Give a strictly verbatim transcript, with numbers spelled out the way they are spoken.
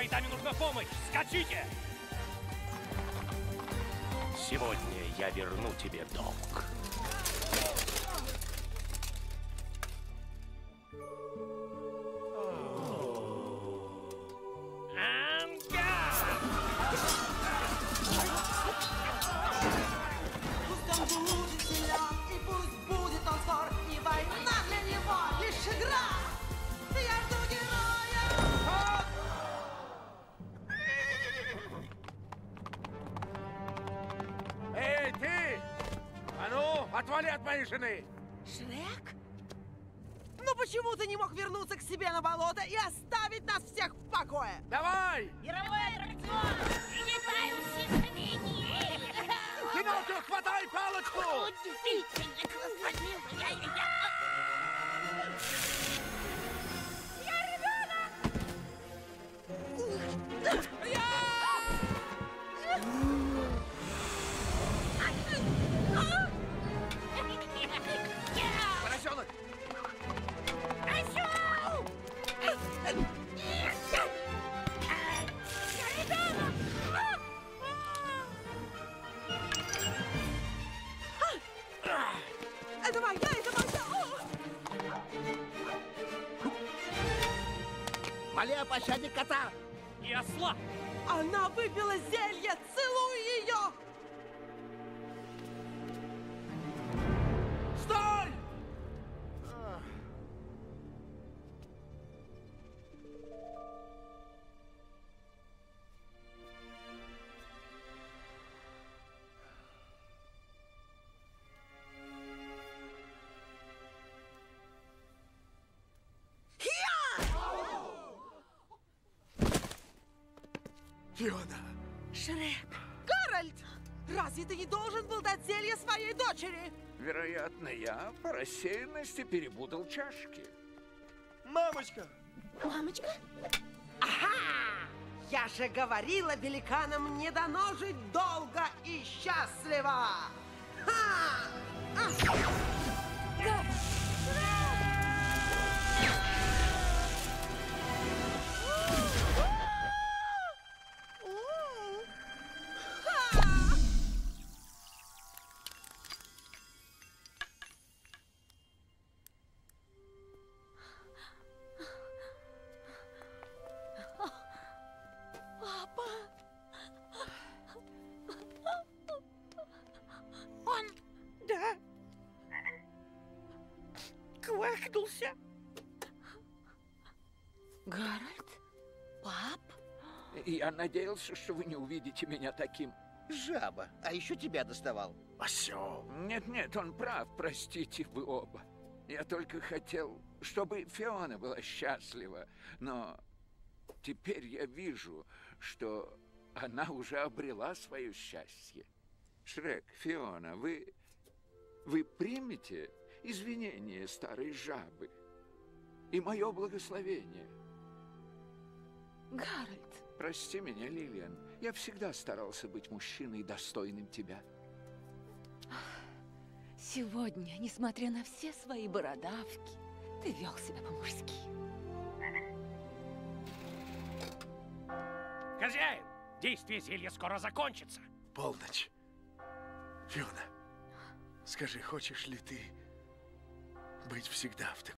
Твоей даме нужна помощь! Скачите! Сегодня я верну тебе долг. Пусть он будет силен, и пусть будет он скор, и война для него лишь игра. Я жду героя! Эй, ты! А ну, отвали от моей жены! Шрек? Ну почему ты не мог вернуться к себе на болото и оставить нас всех в покое? Давай! Мировой аттракцион! Летаю сисами! Пиноккио, хватай палочку! Удивительно, господин! Я, я, я ребенок! Поросенок! Осёл! Я ребенок! Это моя, это моя! Моли о пощаде кота! И осла! Она выпила зелье! Целуй ее! Стой! Фиона! Шрек! Гарольд! Разве ты не должен был дать зелье своей дочери? Вероятно, я по рассеянности перепутал чашки. Мамочка! Мамочка? Ага! Я же говорила, великанам не дано жить долго и счастливо! Ха! А! Папа! Он... Да. Квахнулся. Гарольд? Пап? Я надеялся, что вы не увидите меня таким. Жаба, а еще тебя доставал. Осел. Нет-нет, он прав, простите вы оба. Я только хотел, чтобы Фиона была счастлива, но теперь я вижу, что она уже обрела свое счастье. Шрек, Фиона, вы... вы примете извинения старой жабы и мое благословение? Гарольд. Прости меня, Лилиан. Я всегда старался быть мужчиной, достойным тебя. Сегодня, несмотря на все свои бородавки, ты вел себя по-мужски. Хозяин, действие зелья скоро закончится. Полночь. Фиона, скажи, хочешь ли ты быть всегда в таком